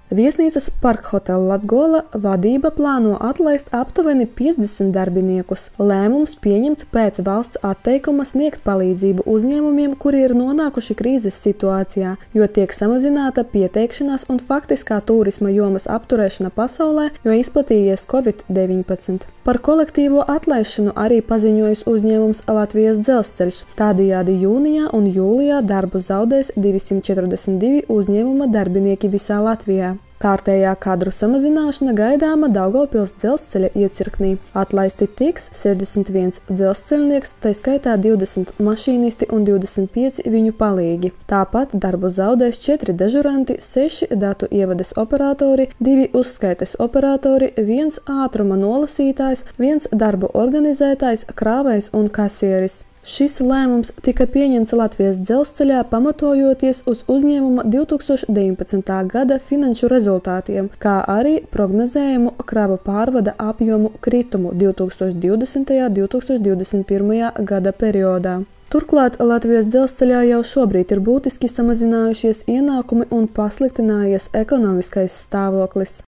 Viesnīcas Parkhotel Latgola vadība plāno atlaist aptuveni 50 darbiniekus. Lēmums pieņemts pēc valsts atteikuma sniegt palīdzību uzņēmumiem, kuri ir nonākuši krīzes situācijā, jo tiek samazināta pieteikšanās un faktiskā turisma jomas apturēšana pasaulē, jo izplatījies Covid-19. Par kolektīvo atlaišanu arī paziņojis uzņēmums Latvijas Dzelzceļš. Tādējādi jūnijā un jūlijā darbu zaudēs 242 uzņēmuma darbinieki visā Latvijā. Kārtējā kadru samazināšana gaidāma Daugavpils dzelzceļa iecirknī. Atlaisti tiks 61 dzelzceļnieks, tai skaitā 20 mašīnisti un 25 viņu palīgi. Tāpat darbu zaudēs 4 dežuranti, 6 datu ievades operatori, 2 uzskaites operatori, 1 ātruma nolasītājs, 1 darbu organizētājs, krāvējs un kasieris. Šis lēmums tika pieņemts Latvijas Dzelzceļā pamatojoties uz uzņēmuma 2019. gada finanšu rezultātiem, kā arī prognozējumu kravu pārvada apjomu kritumu 2020. un 2021. gada periodā. Turklāt Latvijas Dzelzceļā jau šobrīd ir būtiski samazinājušies ienākumi un pasliktinājies ekonomiskais stāvoklis.